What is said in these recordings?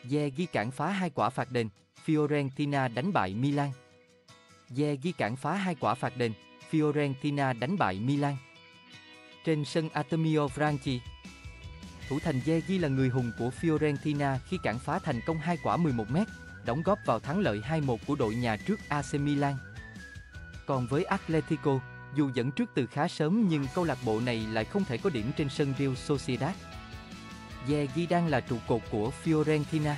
Ze ghi cản phá 2 quả phạt đền, Fiorentina đánh bại Milan. Ze ghi cản phá 2 quả phạt đền, Fiorentina đánh bại Milan. Trên sân Artemio Franchi, thủ thành Ze là người hùng của Fiorentina khi cản phá thành công 2 quả 11m, đóng góp vào thắng lợi 2-1 của đội nhà trước AC Milan. Còn với Atletico, dù dẫn trước từ khá sớm nhưng câu lạc bộ này lại không thể có điểm trên sân Real Sociedad. Ze đang là trụ cột của Fiorentina.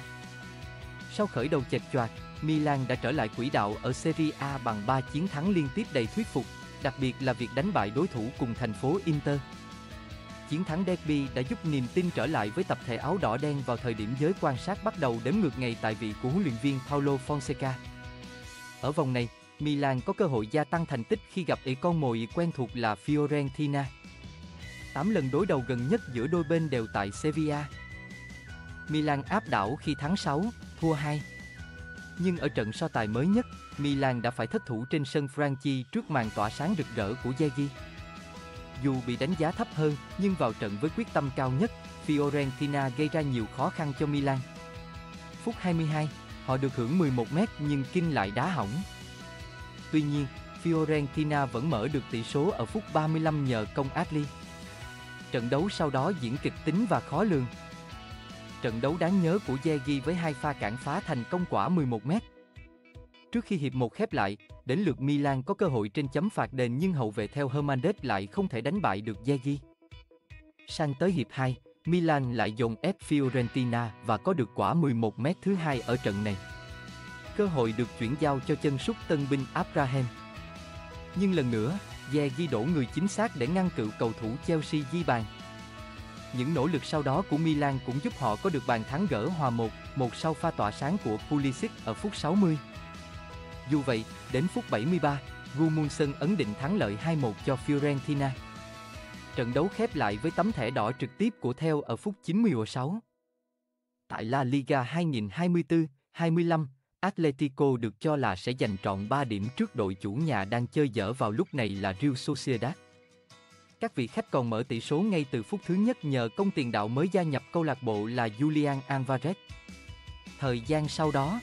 Sau khởi đầu chệch choạc, Milan đã trở lại quỹ đạo ở Serie A bằng 3 chiến thắng liên tiếp đầy thuyết phục, đặc biệt là việc đánh bại đối thủ cùng thành phố Inter. Chiến thắng derby đã giúp niềm tin trở lại với tập thể áo đỏ đen vào thời điểm giới quan sát bắt đầu đếm ngược ngày tại vị của huấn luyện viên Paulo Fonseca. Ở vòng này, Milan có cơ hội gia tăng thành tích khi gặp con mồi quen thuộc là Fiorentina. 8 lần đối đầu gần nhất giữa đôi bên đều tại Sevilla. Milan áp đảo khi thắng 6, thua 2. Nhưng ở trận so tài mới nhất, Milan đã phải thất thủ trên sân Franchi trước màn tỏa sáng rực rỡ của Inzaghi. Dù bị đánh giá thấp hơn, nhưng vào trận với quyết tâm cao nhất, Fiorentina gây ra nhiều khó khăn cho Milan. Phút 22, họ được hưởng 11m nhưng King lại đá hỏng. Tuy nhiên, Fiorentina vẫn mở được tỷ số ở phút 35 nhờ công Adli. Trận đấu sau đó diễn kịch tính và khó lường. Trận đấu đáng nhớ của Inzaghi với 2 pha cản phá thành công quả 11m. Trước khi hiệp 1 khép lại, đến lượt Milan có cơ hội trên chấm phạt đền nhưng hậu vệ theo Hernandez lại không thể đánh bại được Inzaghi. Sang tới hiệp 2, Milan lại dồn ép Fiorentina và có được quả 11m thứ 2 ở trận này. Cơ hội được chuyển giao cho chân sút tân binh Abraham. Nhưng lần nữa, Inzaghi đổ người chính xác để ngăn cự cầu thủ Chelsea ghi bàn. Những nỗ lực sau đó của Milan cũng giúp họ có được bàn thắng gỡ hòa 1-1 sau pha tỏa sáng của Pulisic ở phút 60. Dù vậy, đến phút 73, Gudmundsson ấn định thắng lợi 2-1 cho Fiorentina. Trận đấu khép lại với tấm thẻ đỏ trực tiếp của Theo ở phút 96. Tại La Liga 2024-25, Atletico được cho là sẽ giành trọn 3 điểm trước đội chủ nhà đang chơi dở vào lúc này là Real Sociedad. Các vị khách còn mở tỷ số ngay từ phút thứ nhất nhờ công tiền đạo mới gia nhập câu lạc bộ là Julian Alvarez. Thời gian sau đó,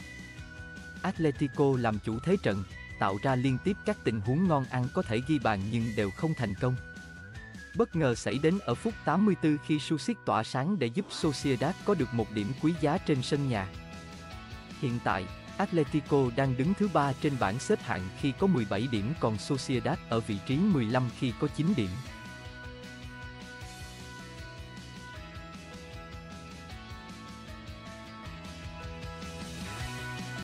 Atletico làm chủ thế trận, tạo ra liên tiếp các tình huống ngon ăn có thể ghi bàn nhưng đều không thành công. Bất ngờ xảy đến ở phút 84 khi Susic tỏa sáng để giúp Sociedad có được một điểm quý giá trên sân nhà. Hiện tại, Atletico đang đứng thứ 3 trên bảng xếp hạng khi có 17 điểm còn Sociedad ở vị trí 15 khi có 9 điểm.